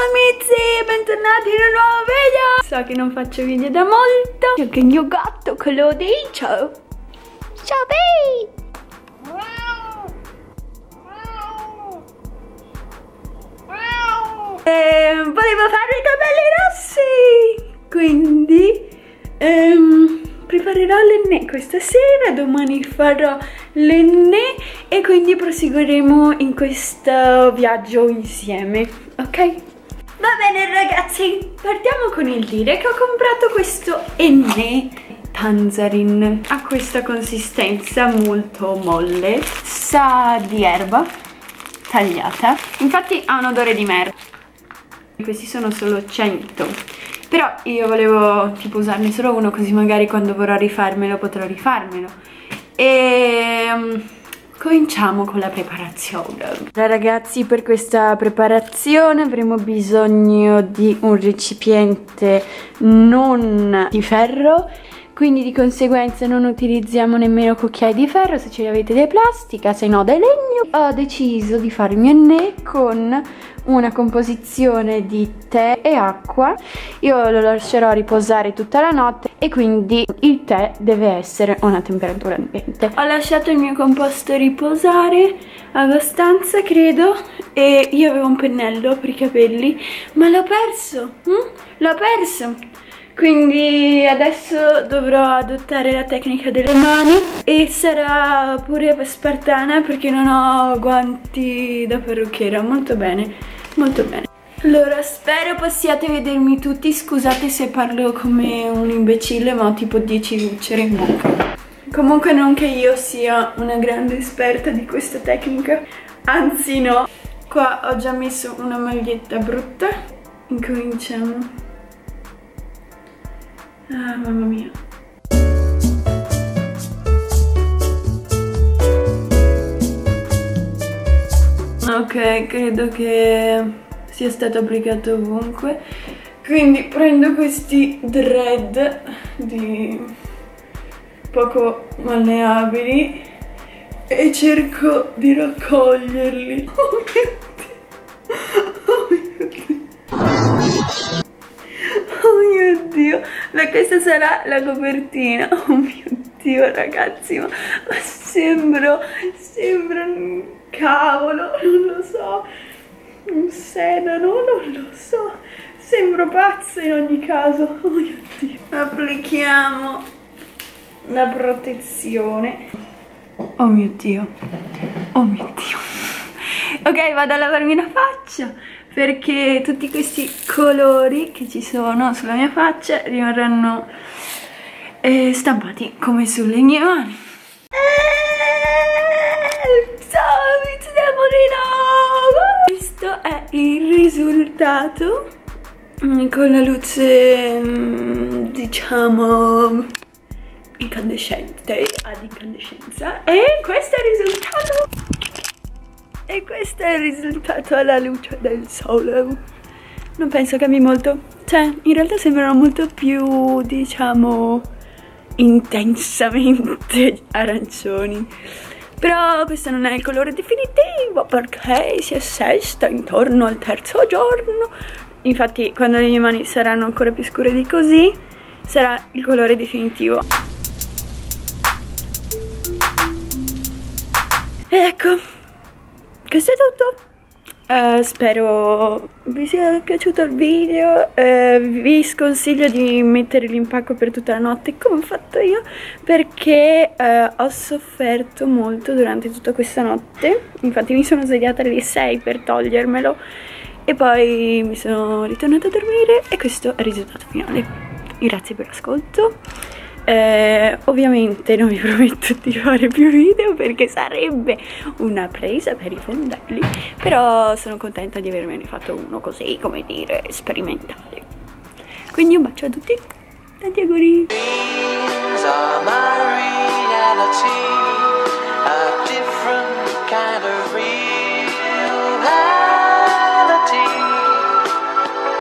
amici, bentornati in un nuovo video. So che non faccio video da molto. C'è anche il mio gatto che lo dice. Ciao baby. Volevo fare i capelli rossi, quindi preparerò l'enne questa sera, domani farò l'enne e quindi proseguiremo in questo viaggio insieme, ok? Va bene ragazzi, partiamo con il dire che ho comprato questo enne tangerine. Ha questa consistenza molto molle, sa di erba tagliata, infatti ha un odore di merda. Questi sono solo 100, però io volevo tipo usarne solo uno, così magari quando vorrò rifarmelo potrò rifarmelo. E cominciamo con la preparazione. Allora ragazzi, per questa preparazione avremo bisogno di un recipiente non di ferro, quindi di conseguenza non utilizziamo nemmeno cucchiai di ferro se ce li avete di plastica, se no di legno. Ho deciso di fare il mio enne con una composizione di tè e acqua. Io lo lascerò riposare tutta la notte e quindi il tè deve essere a una temperatura ambiente. Ho lasciato il mio composto riposare abbastanza, credo, e io avevo un pennello per i capelli ma l'ho perso, l'ho perso. Quindi adesso dovrò adottare la tecnica delle mani e sarà pure spartana perché non ho guanti da parrucchiera. Molto bene, molto bene. Allora, spero possiate vedermi tutti. Scusate se parlo come un imbecille, ma ho tipo 10 lucere in bocca. Comunque non che io sia una grande esperta di questa tecnica, anzi no. Qua ho già messo una maglietta brutta. Incominciamo. Ah, mamma mia. Ok, credo che sia stato applicato ovunque. Quindi prendo questi dread di poco malleabili e cerco di raccoglierli. Oh mio Dio. Oh mio Dio, questa sarà la copertina. Oh mio Dio ragazzi, ma sembro un cavolo, non lo so, un sedano, non lo so, sembro pazza in ogni caso. Oh mio Dio. Applichiamo la protezione. Oh mio Dio, oh mio Dio. Ok, vado a lavarmi la faccia, perché tutti questi colori che ci sono sulla mia faccia rimarranno stampati come sulle mie mani. Questo è il risultato con la luce diciamo incandescente, ad incandescenza, e questo è il risultato. E questo è il risultato alla luce del sole. Non penso cambi molto. Cioè, in realtà sembrano molto più, diciamo, intensamente arancioni. Però questo non è il colore definitivo, perché si assesta intorno al terzo giorno. Infatti, quando le mie mani saranno ancora più scure di così, sarà il colore definitivo. Ecco. Questo è tutto. Spero vi sia piaciuto il video. Vi sconsiglio di mettere l'impacco per tutta la notte come ho fatto io, perché ho sofferto molto durante tutta questa notte. Infatti mi sono svegliata alle 6 per togliermelo e poi mi sono ritornata a dormire e questo è il risultato finale. Grazie per l'ascolto. Ovviamente non vi prometto di fare più video perché sarebbe una presa per i fondelli, però sono contenta di avermene fatto uno così, come dire, sperimentale. Quindi un bacio a tutti, tanti auguri.